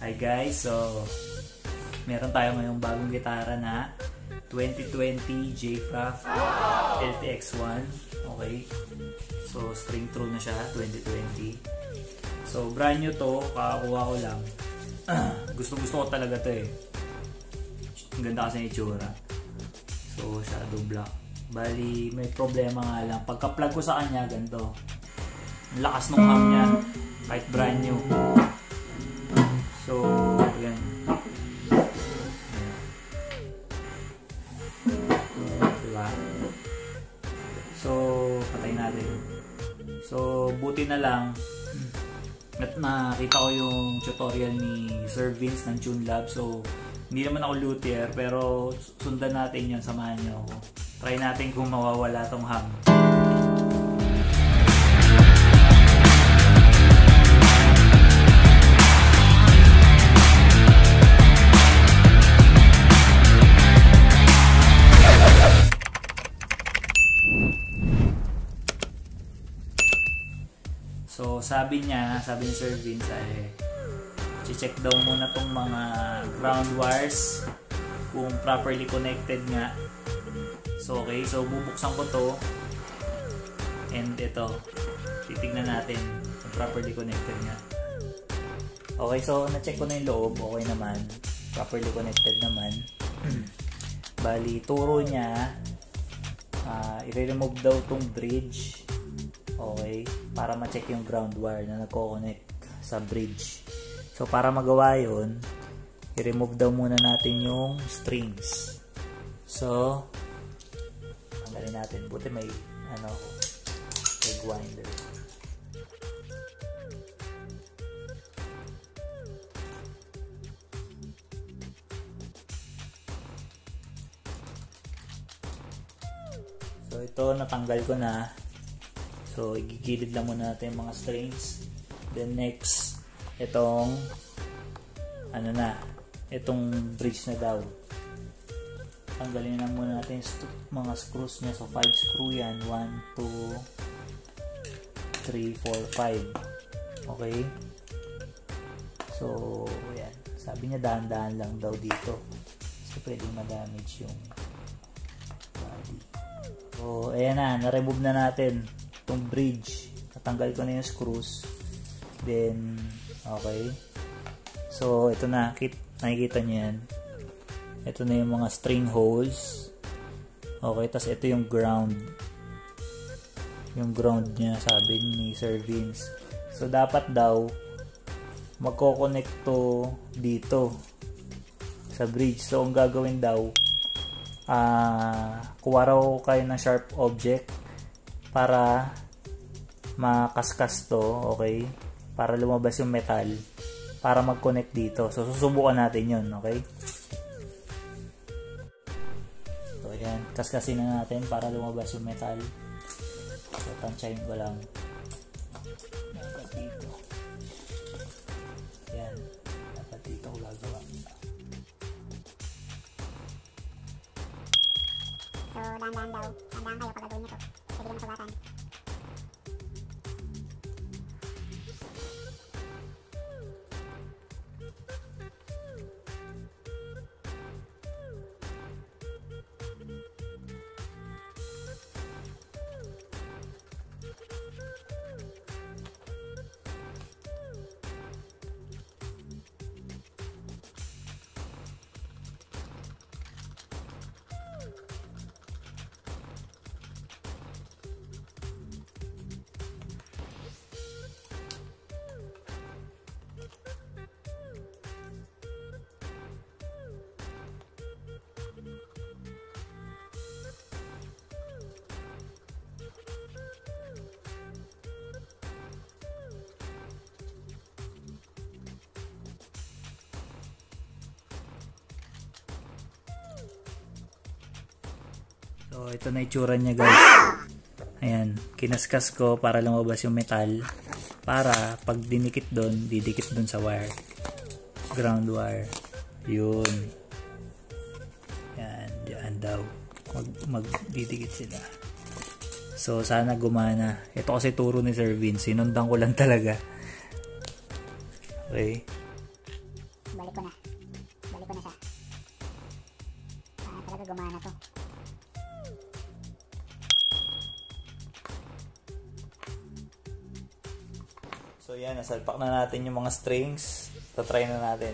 Hi guys, so meron tayo ngayong bagong gitara na 2020 J-Craft LTX1. Okay, so string true na siya, 2020. So brand new to, kakakuha ko lang. Gusto ko talaga to eh. Ang ganda kasi ng itsura. So shadow black. Bali may problema nga lang, pagka-plug ko sa kanya ganito, ang lakas ng hum niya kahit brand new. So yan. Diba? So patay natin. So buti na lang at nakita ko yung tutorial ni Sir Vince ng TuneLab. So hindi naman ako luthier, pero sundan natin yun, samahan niyo ako. Try natin kung mawawala tong hum. So sabi ni Sir Vince ay check daw muna tong mga ground wires kung properly connected nga. So okay, so bubuksan ko to and ito titignan natin kung properly connected nga. Okay, so na-check ko na yung loob, okay naman, properly connected naman. Bali turo niya i-remove daw tong bridge, okay, para ma-check yung ground wire na nagko-connect sa bridge. So para magawa yun, i-remove daw muna natin yung strings. So tanggalin natin, buti may may grinder. So ito natanggal ko na. So igigilid lang muna natin yung mga strings. Then next, itong itong bridge na daw, tanggalin na muna natin yung mga screws niya. So 5 screw yan, 1, 2, 3, 4, 5. Okay, so yan, sabi niya dahan-dahan lang daw dito kasi pwedeng ma-damage yung body. So ayan na-remove na natin itong bridge, natanggal ko na yung screws. Then okay, so ito na, nakikita niyo yan, ito na yung mga string holes. Okay, tas ito yung ground niya, sabi ni Sir Vince. So dapat daw magko-connect to dito sa bridge. So ang gagawin daw, kuha raw kayo ng sharp object para makaskas to, okay, para lumabas yung metal, para mag-connect dito. So susubukan natin yun, okay. So yan, kaskasin na natin para lumabas yung metal. So tansyahin ko lang dapat dito. Yan, dapat dito ko gagawa. So dahan-dahan daw, dahan-dahan kayo pag gagawin nito, pwede naman sugatan. So ito na itsura niya guys. Ayan, kinaskas ko para lumabas yung metal, para pag dinikit doon, didikit doon sa wire, ground wire. Yun. Yan, diyan daw magdidikit sila. So sana gumana. Ito kasi turo ni Sir Vince, sinundan ko lang talaga. Okay. balik ko na siya. Talaga gumana to. So yan, nasalpak na natin yung mga strings. Tatry na natin.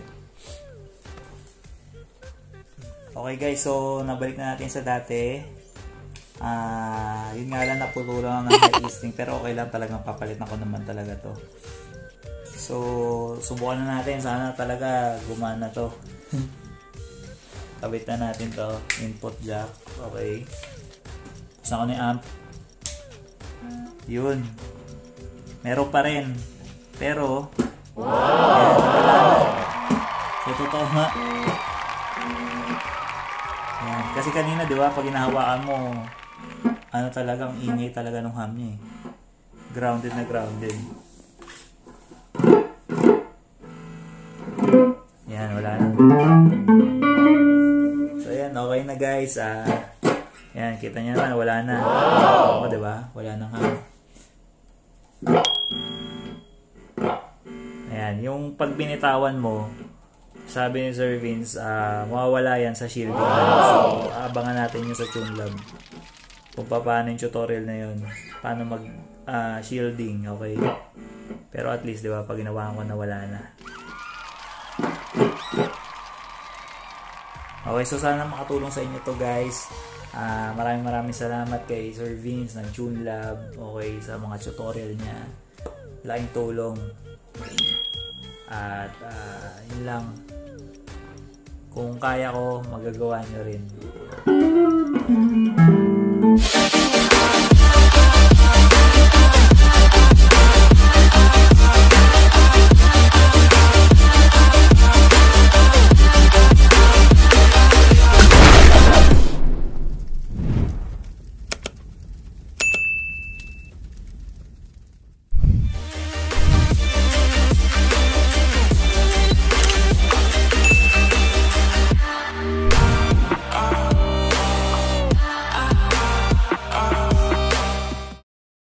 Okay guys, so nabalik na natin sa dati. Yun nga lang, napulo lang ng high listing, pero okay lang, talagang papalitan ko naman talaga to. So subukan na natin, sana talaga gumana to. Kabit na natin to, input jack. Okay, buksan ko na yung amp. Yun, meron pa rin, pero yan, wala na. So totoo nga. Yan. Kasi kanina, di ba, pag hinahawakan mo, ano talagang ingay talaga ng ham niya eh. Grounded na grounded. Yan, wala na. So yan, okay na guys. Yan, kita niya na, wala na. Oo, di ba? Wala nang ham. Ayan, yung pag binitawan mo, sabi ni Sir Vince, mawawala yan sa shielding. So, abangan natin yung sa TuneLab. Kung paano yung tutorial na yun. Paano mag shielding, okay? Pero at least, di ba, pag ginawa ko na wala na. Okay, so sana makatulong sa inyo to guys. Maraming salamat kay Sir Vince ng TuneLab. Okay, sa mga tutorial niya. Laking tulong. At yun lang. Kung kaya ko, magagawa nyo rin.